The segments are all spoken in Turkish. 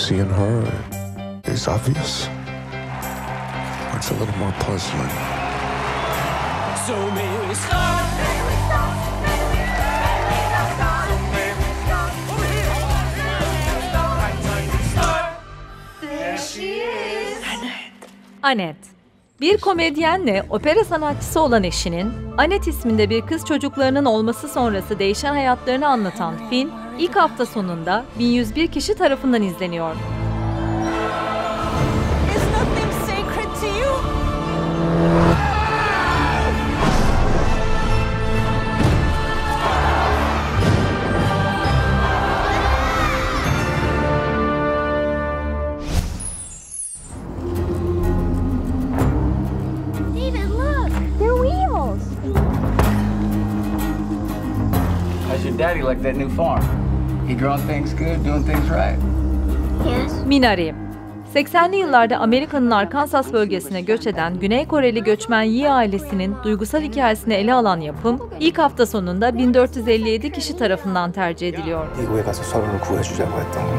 see in her is obvious. Or it's a little more puzzling. So may we start. May we start. May we start. So may we start. Over here. Right time to start. There she is. Annette. Bir komedyenle opera sanatçısı olan eşinin, Annette isminde bir kız çocuklarının olması sonrası değişen hayatlarını anlatan film, ilk hafta sonunda 1101 kişi tarafından izleniyor. Is nothing sacred to you? David, look! They're weevils! How's your daddy like that new farm? He growing things good, doing things right? Yes. Minari. 80'li yıllarda Amerika'nın Arkansas bölgesine göç eden Güney Koreli göçmen Yi ailesinin duygusal hikayesini ele alan yapım, ilk hafta sonunda 1457 kişi tarafından tercih ediliyor. 미국에 가서 서로를 구해주자고 했던 거.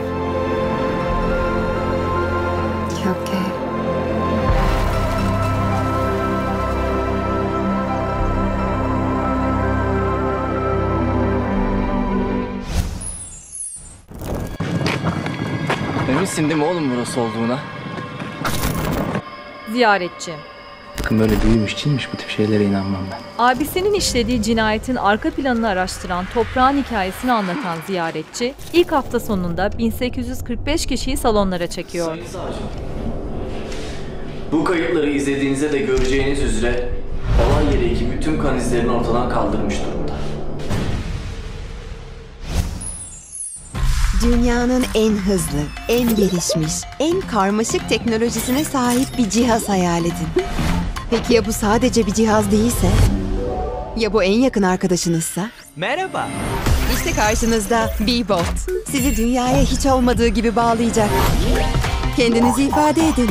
기억해. Eminsin değil mi oğlum burası olduğuna? Ziyaretçi. Bakın böyle büyümüş, çinmiş bu tip şeylere inanmam ben. Abisinin işlediği cinayetin arka planını araştıran toprağın hikayesini anlatan ziyaretçi, ilk hafta sonunda 1845 kişiyi salonlara çekiyor. Sayın Savcım, bu kayıtları izlediğinizde de göreceğiniz üzere olay yeri ekibi tüm kan izlerini ortadan kaldırmış durumda. Dünyanın en hızlı, en gelişmiş, en karmaşık teknolojisine sahip bir cihaz hayal edin. Peki ya bu sadece bir cihaz değilse? Ya bu en yakın arkadaşınızsa? Merhaba. İşte karşınızda Bebot. Sizi dünyaya hiç olmadığı gibi bağlayacak. Kendinizi ifade edin.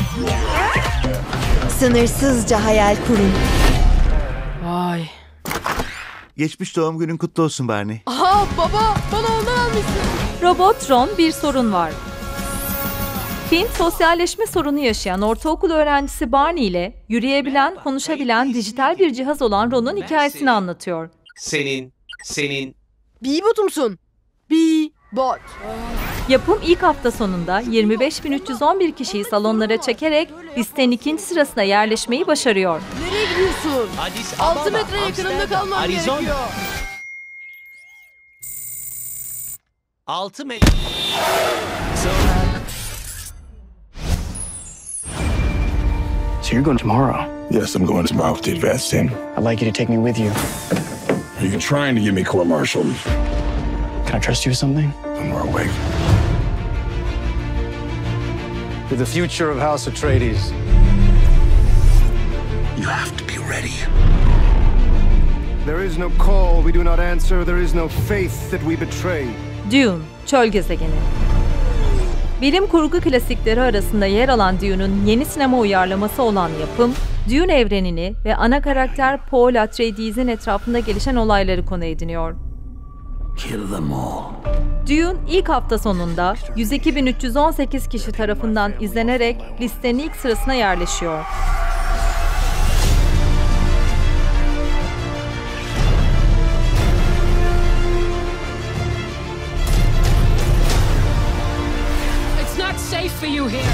Sınırsızca hayal kurun. Vay. Geçmiş doğum günün kutlu olsun Barney. Aha baba, bana ondan almışsın. Robotron bir sorun var. Film, sosyalleşme sorunu yaşayan ortaokul öğrencisi Barney ile yürüyebilen, konuşabilen dijital bir cihaz olan Ron'un hikayesini anlatıyor. Senin. Bebot'umsun. Bebot. Yapım ilk hafta sonunda 25.311 kişiyi salonlara çekerek listenin ikinci sırasına yerleşmeyi başarıyor. Nereye gidiyorsun? Addis 6 metre yakınında kalman gerekiyor. 6 metre. So you're going tomorrow. Yes, I'm going tomorrow with the advance team. I'd like you to take me with you. Are you trying to give me court martial? Can I trust you with something? When we're awake. To the future of House Atreides. You have to be ready. There is no call we do not answer. There is no faith that we betray. Dune, Çöl Gezegeni. Bilim kurgu klasikleri arasında yer alan Dune'un yeni sinema uyarlaması olan yapım, Dune evrenini ve ana karakter Paul Atreides'in etrafında gelişen olayları konu ediniyor. Kill them all. Dune ilk hafta sonunda 102.318 kişi tarafından izlenerek listenin ilk sırasına yerleşiyor. It's not safe for you here.